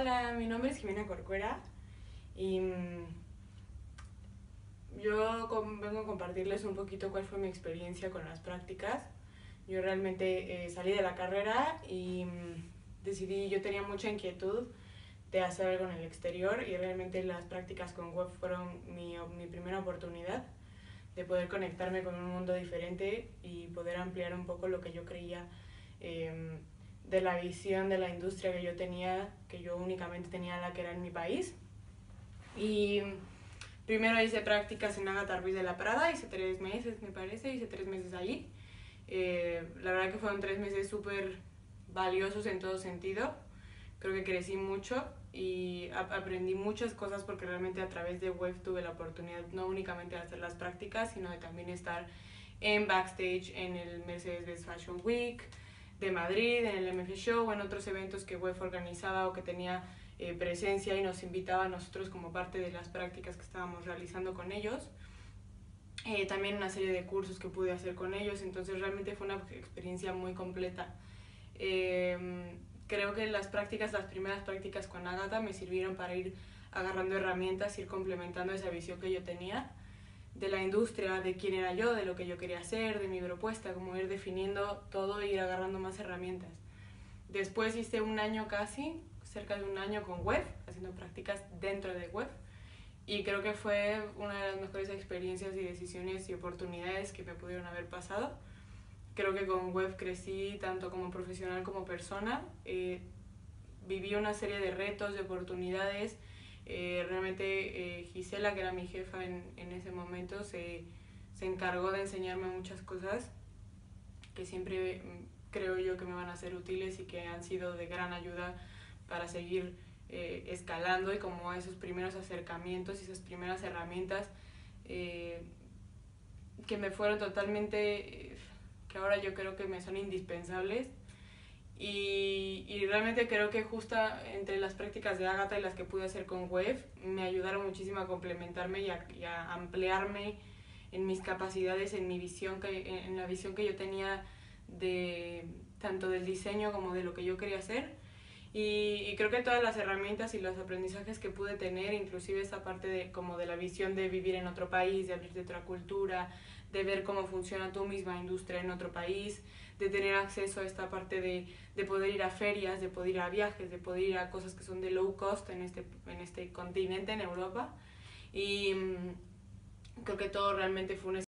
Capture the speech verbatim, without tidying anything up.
Hola, mi nombre es Jimena Corcuera y mm, yo com- vengo a compartirles un poquito cuál fue mi experiencia con las prácticas. Yo realmente eh, salí de la carrera y mm, decidí, yo tenía mucha inquietud de hacer algo en el exterior y realmente las prácticas con web fueron mi, mi primera oportunidad de poder conectarme con un mundo diferente y poder ampliar un poco lo que yo creía eh, de la visión de la industria que yo tenía, que yo únicamente tenía la que era en mi país. Y primero hice prácticas en Agatha Ruiz de la Prada, hice tres meses me parece, hice tres meses allí. Eh, la verdad que fueron tres meses súper valiosos en todo sentido. Creo que crecí mucho y aprendí muchas cosas porque realmente a través de web tuve la oportunidad no únicamente de hacer las prácticas, sino de también estar en backstage en el Mercedes-Benz Fashion Week de Madrid, en el M F Show, en otros eventos que web organizaba o que tenía eh, presencia y nos invitaba a nosotros como parte de las prácticas que estábamos realizando con ellos. Eh, también una serie de cursos que pude hacer con ellos, entonces realmente fue una experiencia muy completa. Eh, creo que las prácticas, las primeras prácticas con Agatha me sirvieron para ir agarrando herramientas, ir complementando esa visión que yo tenía de la industria, de quién era yo, de lo que yo quería hacer, de mi propuesta, como ir definiendo todo e ir agarrando más herramientas. Después hice un año casi, cerca de un año con web, haciendo prácticas dentro de web, y creo que fue una de las mejores experiencias y decisiones y oportunidades que me pudieron haber pasado. Creo que con web crecí tanto como profesional como persona, eh, viví una serie de retos, de oportunidades. Eh, realmente eh, Gisela, que era mi jefa en, en ese momento, se, se encargó de enseñarme muchas cosas que siempre creo yo que me van a ser útiles y que han sido de gran ayuda para seguir eh, escalando, y como esos primeros acercamientos y esas primeras herramientas eh, que me fueron totalmente, eh, que ahora yo creo que me son indispensables. Y, y realmente creo que justo entre las prácticas de Agatha y las que pude hacer con web me ayudaron muchísimo a complementarme y a, y a ampliarme en mis capacidades, en mi visión, que, en la visión que yo tenía de tanto del diseño como de lo que yo quería hacer. Y, y creo que todas las herramientas y los aprendizajes que pude tener, inclusive esa parte de, como de la visión de vivir en otro país, de abrirte otra cultura, de ver cómo funciona tu misma industria en otro país, de tener acceso a esta parte de, de poder ir a ferias, de poder ir a viajes, de poder ir a cosas que son de low cost en este, en este continente, en Europa. Y mmm, creo que todo realmente fue un